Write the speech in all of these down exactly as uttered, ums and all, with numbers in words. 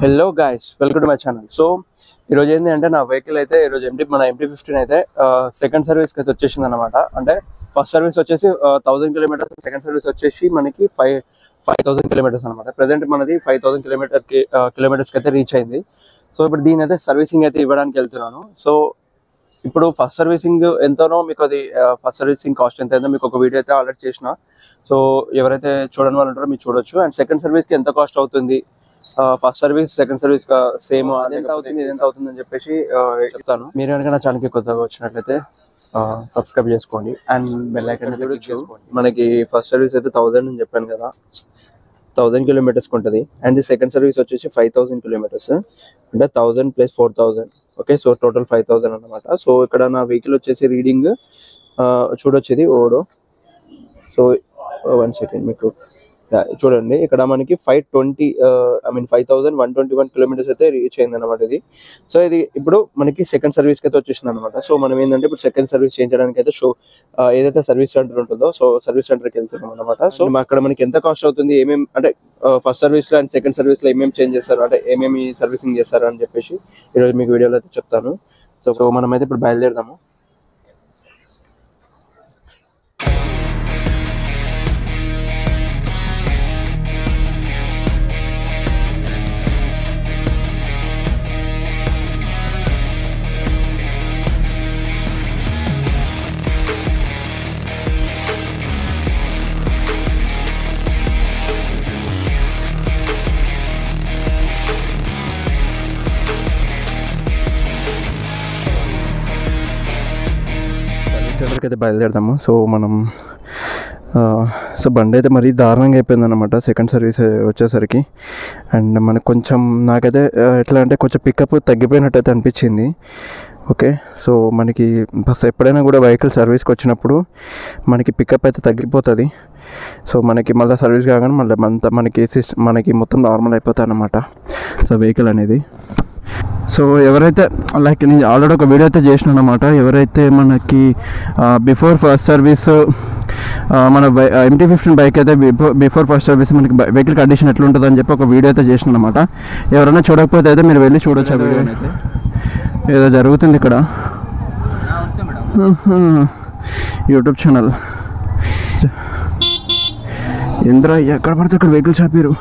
Hello guys, welcome to my channel. So ఈరోజు ఏంటి అంటే నా వెహికల్ అయితే ఈరోజు ఎంటీ మన ఎంటీ ఫిఫ్టీన్ అయితే సెకండ్ సర్వీస్కి అయితే వచ్చేసింది అనమాట. అంటే ఫస్ట్ సర్వీస్ వచ్చేసి థౌసండ్ కిలోమీటర్స్, సెకండ్ సర్వీస్ వచ్చేసి మనకి ఫైవ్ ఫైవ్ థౌసండ్ కిలోమీటర్స్ అనమాట. ప్రజెంట్ మనది ఫైవ్ థౌసండ్ కిలోమీటర్కి కిలోమీటర్స్కి అయితే రీచ్ అయింది. సో ఇప్పుడు దీని అయితే సర్వీసింగ్ అయితే ఇవ్వడానికి వెళ్తున్నాను. సో ఇప్పుడు ఫస్ట్ సర్వీసింగ్ ఎంతనో మీకు అది ఫస్ట్ సర్వీసింగ్ కాస్ట్ ఎంత అయిందో మీకు ఒక వీడియో అయితే ఆల్రెడీ చేసిన. సో ఎవరైతే చూడని వాళ్ళు ఉంటారో మీరు చూడొచ్చు. అండ్ సెకండ్ సర్వీస్కి ఎంత కాస్ట్ అవుతుంది, first service second service same ఎంత అవుతుంది ఇది ఎంత అవుతుంది అని చెప్పేసి చెప్తాను. మీరు కనుక నా ఛానల్కి కొత్తగా వచ్చినట్లయితే సబ్స్క్రైబ్ చేసుకోండి అండ్ బెల్ ఐకాన్ క్లిక్ చేసుకోండి. మనకి ఫస్ట్ సర్వీస్ అయితే థౌసండ్ అని చెప్పాను కదా, థౌసండ్ కిలోమీటర్స్కి ఉంటుంది. అండ్ ది సెకండ్ సర్వీస్ వచ్చేసి ఫైవ్ థౌసండ్ కిలోమీటర్స్, అంటే thousand plus four thousand okay. So total five thousand అనమాట. సో ఇక్కడ నా వెహికల్ వచ్చేసి రీడింగ్ చూడొచ్చేది ఓడో. సో వన్ సెకండ్ మీకు చూడండి, ఇక్కడ మనకి five twenty I mean five thousand one twenty one kilometres అయితే రీచ్ అయింది అనమాట ఇది. సో ఇది ఇప్పుడు మనకి సెకండ్ సర్వీస్కి అయితే వచ్చేసింది అనమాట. సో మనం ఏంటంటే ఇప్పుడు సెకండ్ సర్వీస్ చేయించడానికి అయితే షో ఏదైతే సర్వీస్ సెంటర్ ఉంటుందో సో సర్వీస్ సెంటర్కి వెళ్తున్నాం అనమాట. సో అక్కడ మనకి ఎంత కాస్ట్ అవుతుంది, ఏమేమి అంటే ఫస్ట్ సర్వీస్లో అండ్ సెకండ్ సర్వీస్లో ఏమేమి చేంజ్ చేస్తారు, అంటే ఏమేమి సర్వీసింగ్ చేస్తారు అని చెప్పేసి ఈరోజు మీకు వీడియోలో అయితే చెప్తాను. సో మనమైతే ఇప్పుడు బయలుదేరదాము. అయితే బయలుదేరదాము. సో మనం సో బండి అయితే మరీ దారుణంగా అయిపోయింది అనమాట సెకండ్ సర్వీస్ వచ్చేసరికి. అండ్ మనకు కొంచెం నాకైతే ఎట్లా అంటే కొంచెం పికప్ తగ్గిపోయినట్టయితే అనిపించింది. ఓకే, సో మనకి బస్ ఎప్పుడైనా కూడా వెహికల్ సర్వీస్కి వచ్చినప్పుడు మనకి పికప్ అయితే తగ్గిపోతుంది. సో మనకి మళ్ళీ సర్వీస్ కాగానే మళ్ళీ అంతా మనకి మనకి మొత్తం నార్మల్ అయిపోతుంది అన్నమాట సో వెహికల్ అనేది. సో ఎవరైతే లైక్ నేను ఆల్రెడీ ఒక వీడియో అయితే చేసినాను అనమాట. ఎవరైతే మనకి బిఫోర్ ఫస్ట్ సర్వీస్ మన ఎంటీ ఫిఫ్టీన్ బైక్ అయితే బిఫోర్ బిఫోర్ ఫస్ట్ సర్వీస్ మనకి వెహికల్ కండిషన్ ఎట్లా ఉంటుంది అని చెప్పి ఒక వీడియో అయితే చేసినాను అనమాట. ఎవరైనా చూడకపోతే అయితే మీరు వెళ్ళి చూడొచ్చు ఆ వీడియో. ఏదో జరుగుతుంది ఇక్కడ యూట్యూబ్ ఛానల్. ఇంద్ర ఎక్కడ పడితే అక్కడ వెహికల్ చాపారు.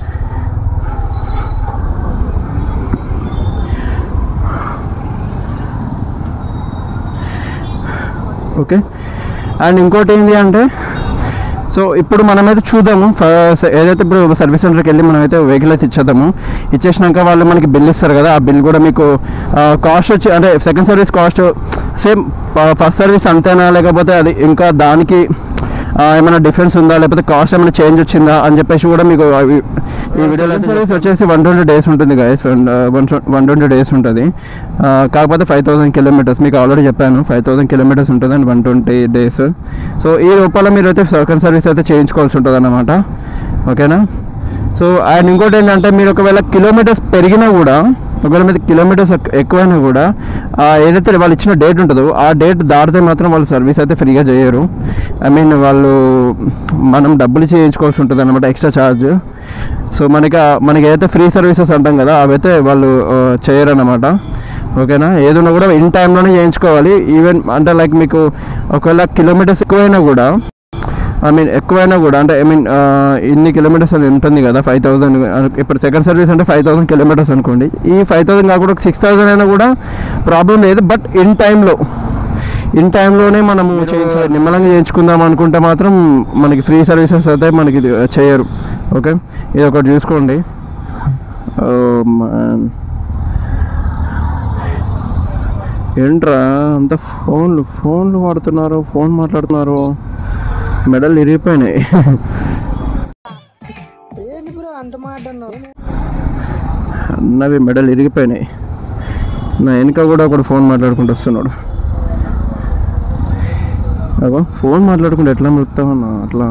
ఓకే, అండ్ ఇంకోటి ఏంటి అంటే సో ఇప్పుడు మనమైతే చూద్దాము ఏదైతే ఇప్పుడు సర్వీస్ సెంటర్కి వెళ్ళి మనమైతే వెహికల్ అయితే ఇచ్చేద్దాము. ఇచ్చేసినాక వాళ్ళు మనకి బిల్ ఇస్తారు కదా, ఆ బిల్ కూడా మీకు కాస్ట్ వచ్చి అంటే second service cost same first service అంతేనా, లేకపోతే అది ఇంకా దానికి ఏమైనా డిఫరెన్స్ ఉందా, లేకపోతే కాస్ట్ ఏమైనా చేంజ్ వచ్చిందా అని చెప్పేసి కూడా మీకు ఈ వీడియోలో సర్వీస్ వచ్చేసి వన్ ట్వంటీ డేస్ ఉంటుంది guys. One one twenty days ఉంటుంది, కాకపోతే ఫైవ్ థౌసండ్ కిలోమీటర్స్ మీకు ఆల్రెడీ చెప్పాను. ఫైవ్ థౌసండ్ కిలోమీటర్స్ ఉంటుంది and one twenty days. So ఈ రూపాయల మీరు అయితే సెకండ్ సర్వీస్ అయితే చేయించుకోవాల్సి ఉంటుంది అన్నమాట. ఓకేనా. సో అండ్ ఇంకోటి ఏంటంటే మీరు ఒకవేళ కిలోమీటర్స్ పెరిగినా కూడా, ఒకవేళ మీద కిలోమీటర్స్ ఎక్కువైనా కూడా ఏదైతే వాళ్ళు ఇచ్చిన డేట్ ఉంటుందో ఆ డేట్ దాటితే మాత్రం వాళ్ళు సర్వీస్ అయితే ఫ్రీగా చేయరు. ఐ మీన్ వాళ్ళు మనం డబ్బులు చేయించుకోవాల్సి ఉంటుంది అనమాట, ఎక్స్ట్రా ఛార్జ్. సో మనకి మనకి ఏదైతే ఫ్రీ సర్వీసెస్ అంటాం కదా అవైతే వాళ్ళు చేయరు అన్నమాట. ఓకేనా. ఏదైనా కూడా ఇన్ టైంలోనే చేయించుకోవాలి. ఈవెన్ అంటే లైక్ మీకు ఒకవేళ కిలోమీటర్స్ ఎక్కువైనా కూడా ఐ మీన్ ఎక్కువైనా కూడా అంటే ఐ మీన్ ఇన్ని కిలోమీటర్స్ అని ఉంటుంది కదా ఫైవ్ థౌసండ్. ఇప్పుడు సెకండ్ సర్వీస్ అంటే ఫైవ్ థౌసండ్ కిలోమీటర్స్ అనుకోండి. ఈ ఫైవ్ థౌసండ్ కాకుండా ఒక సిక్స్ థౌసండ్ అయినా కూడా ప్రాబ్లం లేదు. బట్ ఇన్ టైంలో ఇన్ టైంలోనే మనము చేయించాలి. నిమ్మలంగా చేయించుకుందాం అనుకుంటే మాత్రం మనకి ఫ్రీ సర్వీసెస్ అయితే మనకి చేయరు. ఓకే, ఇది ఒకటి చూసుకోండి. ఏంట్రా అంత ఫోన్లు ఫోన్లు వాడుతున్నారు, ఫోన్ మాట్లాడుతున్నారు, మెడల్ ఇరిగిపోయినాయి. అన్నవి మెడల్ ఇరిగిపోయినాయి. నా వెనుక కూడా ఒకడు ఫోన్ మాట్లాడుకుంటూ వస్తున్నాడు. అగో ఫోన్ మాట్లాడుకుంటూ ఎట్లా మెలుపుతామన్నా, అట్లా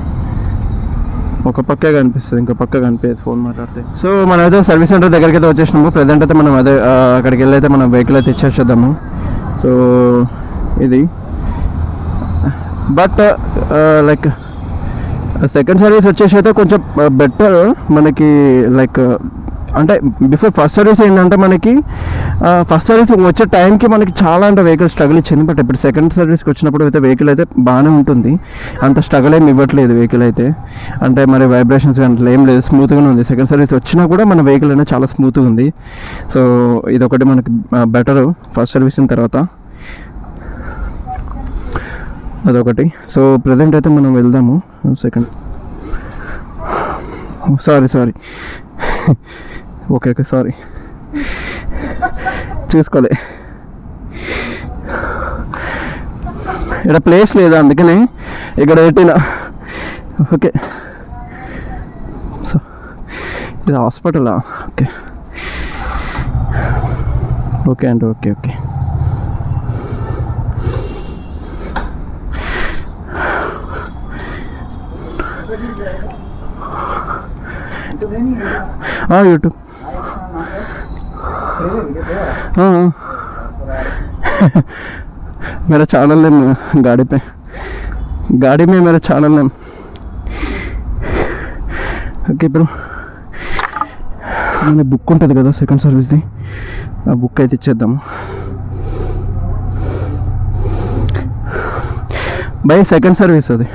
ఒక పక్కే కనిపిస్తుంది, ఇంకో పక్క కనిపించదు ఫోన్ మాట్లాడితే. సో మనం అయితే సర్వీస్ సెంటర్ దగ్గరికి అయితే వచ్చేసినాము. ప్రజెంట్ అయితే మనం అదే అక్కడికి వెళ్ళి అయితే మనం వెహికల్ అయితే ఇచ్చేసేద్దాము. సో ఇది బట్ లైక్ సెకండ్ సర్వీస్ వచ్చేసి అయితే కొంచెం బెటర్ మనకి. లైక్ అంటే బిఫోర్ ఫస్ట్ సర్వీస్ ఏంటంటే మనకి ఫస్ట్ సర్వీస్ వచ్చే టైంకి మనకి చాలా అంటే వెహికల్ స్ట్రగుల్ ఇచ్చింది. బట్ ఇప్పుడు సెకండ్ సర్వీస్కి వచ్చినప్పుడు అయితే వెహికల్ అయితే బాగానే ఉంటుంది, అంత స్ట్రగుల్ ఏమి ఇవ్వట్లేదు వెహికల్ అయితే. అంటే మరి వైబ్రేషన్స్ కానీ ఏం లేదు, స్మూత్గానే ఉంది. సెకండ్ సర్వీస్ వచ్చినా కూడా మన వెహికల్ అనేది చాలా స్మూత్గా ఉంది. సో ఇదొకటి మనకి బెటర్ ఫస్ట్ సర్వీస్ తర్వాత అదొకటి. సో ప్రజెంట్ అయితే మనం వెళ్దాము. Second sorry sorry okay okay sorry చూసుకోలే, ఇక్కడ ప్లేస్ లేదా అందుకనే ఇక్కడ పెట్టిన. ఓకే సో ఇది హాస్పిటలా? ఓకే ఓకే అండి ఓకే ఓకే हाँ यूट्यूब हाँ मेरा चैनल है गाड़ी पे, गाड़ी में मेरा चैनल है. ఓకే బ్రో, మన బుక్ ఉంటుంది కదా సెకండ్ సర్వీస్ది, ఆ బుక్ అయితే ఇచ్చేద్దాము. బై సెకండ్ సర్వీస్ అది.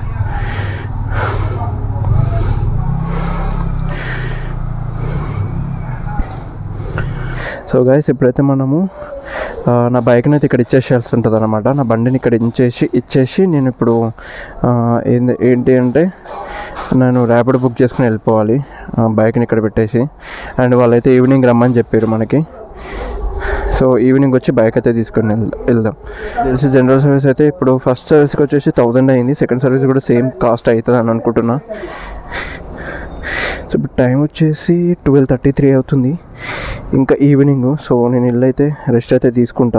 సో గైస్ ఇప్పుడైతే మనము నా బైక్ని అయితే ఇక్కడ ఇచ్చేసేయాల్సి ఉంటుంది అనమాట. నా బండిని ఇక్కడ ఇచ్చేసి ఇచ్చేసి నేను ఇప్పుడు ఏంటి ఏంటి అంటే నేను ర్యాపిడ్ బుక్ చేసుకుని వెళ్ళిపోవాలి, బైక్ని ఇక్కడ పెట్టేసి. అండ్ వాళ్ళైతే ఈవినింగ్ రమ్మని చెప్పారు మనకి. సో ఈవినింగ్ వచ్చి బైక్ అయితే తీసుకొని వెళ్దాం. తెలిసి జనరల్ సర్వీస్ అయితే ఇప్పుడు ఫస్ట్ సర్వీస్కి వచ్చేసి థౌజండ్ అయింది, సెకండ్ సర్వీస్ కూడా సేమ్ కాస్ట్ అవుతుంది అని అనుకుంటున్నా. సో ఇప్పుడు టైం వచ్చేసి ట్వెల్వ్ థర్టీ త్రీ అవుతుంది, ఇంకా ఈవినింగ్. సో నేను ఇల్లు అయితే రెస్ట్ అయితే తీసుకుంటా.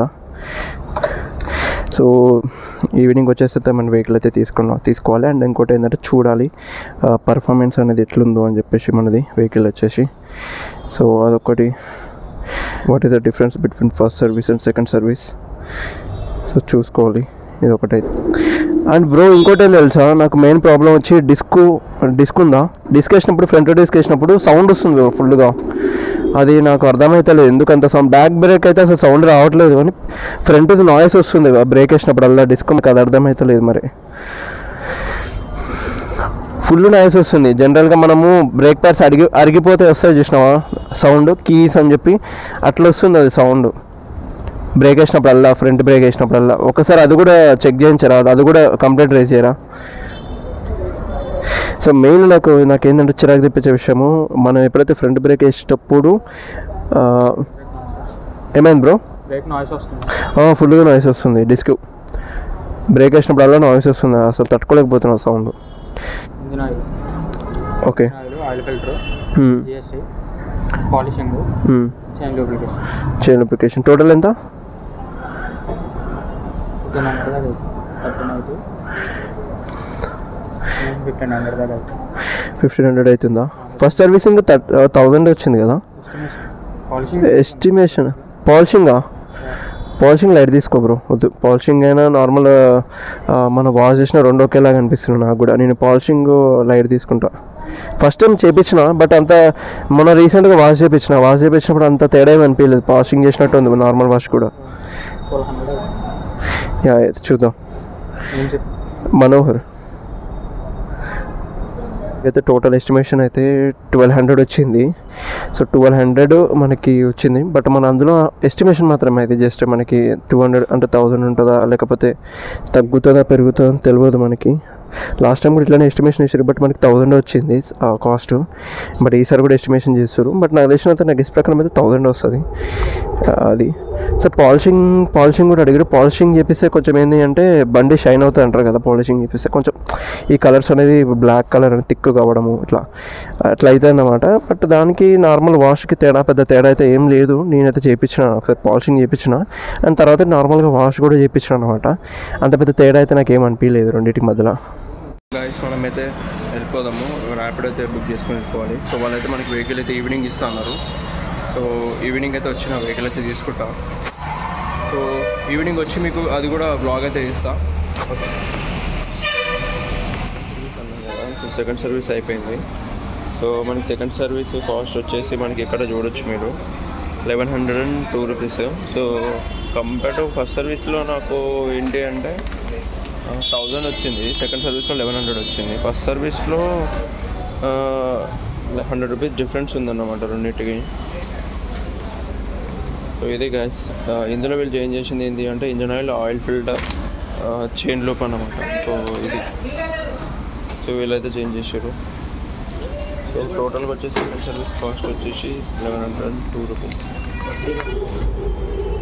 సో ఈవినింగ్ వచ్చేస్తే మన వెహికల్ అయితే తీసుకున్నా తీసుకోవాలి. అండ్ ఇంకోటి ఏంటంటే చూడాలి పర్ఫార్మెన్స్ అనేది ఎట్లుందో అని చెప్పేసి మనది వెహికల్ వచ్చేసి. సో అదొకటి, what is the difference between first service and second service, so చూసుకోవాలి ఇది ఒకటైతే. అండ్ బ్రో ఇంకోటి ఏం తెలుసా, నాకు మెయిన్ ప్రాబ్లం వచ్చి డిస్క్ డిస్క్ ఉందా, డిస్క్ వేసినప్పుడు ఫ్రంట్ డిస్క్ వేసినప్పుడు సౌండ్ వస్తుంది ఫుల్గా. అది నాకు అర్థమవుతలేదు ఎందుకంత సౌండ్. బ్యాక్ బ్రేక్ అయితే అసలు సౌండ్ రావట్లేదు, కానీ ఫ్రంట్ నాయిస్ వస్తుంది బ్రేక్ వేసినప్పుడు అలా డిస్క్. నాకు అది అర్థమవుతలేదు మరి, ఫుల్ నాయిస్ వస్తుంది. జనరల్గా మనము బ్రేక్ ప్యాడ్స్ అరిగి అరిగిపోతే వస్తాయి చూసినావా సౌండ్, కీస్ అని చెప్పి అట్లా వస్తుంది అది సౌండ్ బ్రేక్ వేసినప్పుడల్లా, ఫ్రంట్ బ్రేక్ వేసినప్పుడల్లా. ఒకసారి అది కూడా చెక్ చేయించరా, అది కూడా కంప్లైంట్ రేజ్ చేయరా. సో మెయిన్ నాకు నాకేంటంటే చిరాకు తెప్పించే విషయము, మనం ఎప్పుడైతే ఫ్రంట్ బ్రేక్ వేసేటప్పుడు ఏమైంది బ్రో, బ్రేక్ నాయిస్ వస్తుంది, ఫుల్గా నాయిస్ వస్తుంది. డిస్క్ బ్రేక్ వేసినప్పుడల్లా నాయిస్ వస్తుంది, అసలు తట్టుకోలేకపోతున్నా sound. Okay oil filter, GST, polishing, chain lubrication. Chain lubrication total ఎంత? ఫిఫ్టీన్ హండ్రెడ్ దాకా ఫిఫ్టీన్ హండ్రెడ్ అవుతుందా? ఫస్ట్ సర్వీసింగ్ థౌజండ్ వచ్చింది కదా ఎస్టిమేషన్. పాలిషింగా? పాలిషింగ్ లైట్ తీసుకో బ్రో, వద్దు. పాలిషింగ్ అయినా నార్మల్ మనం వాష్ చేసిన రెండు ఒకేలాగా అనిపిస్తుంది నాకు కూడా. నేను పాలిషింగ్ లైట్ తీసుకుంటా. ఫస్ట్ టైం చేయించిన, బట్ అంత మొన్న రీసెంట్గా వాష్ చేయించిన, వాష్ చేయించినప్పుడు అంత తేడా ఏమి అనిపించలేదు, పాలిషింగ్ చేసినట్టు ఉంది నార్మల్ వాష్ కూడా. యా చూద్దాం. మనోహర్ అయితే టోటల్ ఎస్టిమేషన్ అయితే ట్వెల్వ్ హండ్రెడ్ వచ్చింది. సో ట్వెల్వ్ హండ్రెడ్ మనకి వచ్చింది, బట్ మన అందులో ఎస్టిమేషన్ మాత్రమే అయితే. జస్ట్ మనకి టూ హండ్రెడ్ అంటే థౌజండ్ ఉంటుందా లేకపోతే తగ్గుతుందా పెరుగుతుందా అని తెలియదు మనకి. లాస్ట్ టైం కూడా ఇట్లానే ఎస్టిమేషన్ చేశారు, బట్ మనకి థౌజండ్ వచ్చింది కాస్ట్. బట్ ఈసారి కూడా ఎస్టిమేషన్ చేస్తారు, బట్ నాకు తెలిసినంత నా గెస్ ప్రకారం అయితే థౌజండ్ వస్తుంది అది. సో పాలిషింగ్ పాలిషింగ్ కూడా అడిగారు. పాలిషింగ్ చేపిస్తే కొంచెం ఏంటి అంటే బండి షైన్ అవుతుంది అంటారు కదా, పాలిషింగ్ చేపిస్తే కొంచెం ఈ కలర్స్ అనేది బ్లాక్ కలర్ అనేది థిక్ కావడము ఇట్లా అట్లా అవుతుంది అన్నమాట. బట్ దానికి నార్మల్ వాష్కి తేడా పెద్ద తేడా అయితే ఏం లేదు. నేనైతే చేయించిన, ఒకసారి పాలిషింగ్ చేయించిన, అండ్ తర్వాత నార్మల్గా వాష్ కూడా చేయించిన అనమాట. అంత పెద్ద తేడా అయితే నాకు ఏం అనిపించలేదు రెండింటి మధ్యలో. గైస్ మనమైతే వెళ్ళిపోదాము, ర్యాపిడ్ అయితే బుక్ చేసుకుని వెళ్ళిపోవాలి. సో వాళ్ళైతే మనకి వెహికల్ అయితే ఈవినింగ్ ఇస్తా అన్నారు. సో ఈవినింగ్ అయితే వచ్చిన వెహికల్ అయితే తీసుకుంటా. సో ఈవినింగ్ వచ్చి మీకు అది కూడా బ్లాగ్ అయితే ఇస్తా. ఓకే సో సెకండ్ సర్వీస్ అయిపోయింది. సో మనకి సెకండ్ సర్వీస్ కాస్ట్ వచ్చేసి మనకి ఇక్కడ చూడొచ్చు మీరు eleven hundred and two rupees. So compare to first సర్వీస్లో నాకు ఏంటి అంటే థౌజండ్ వచ్చింది, సెకండ్ సర్వీస్లో లెవెన్ హండ్రెడ్ వచ్చింది. ఫస్ట్ సర్వీస్లో హండ్రెడ్ రూపీస్ డిఫరెన్స్ ఉందన్నమాట రెండింటికి. సో ఇది గ్యాస్ ఇందులో వీళ్ళు చేంజ్ చేసింది ఏంటి అంటే engine oil, oil filter, chain lube అన్నమాట. సో ఇది సో వీళ్ళైతే చేంజ్ చేశారు. సో టోటల్గా వచ్చేసి సెకండ్ సర్వీస్ కాస్ట్ వచ్చేసి eleven hundred and two rupees.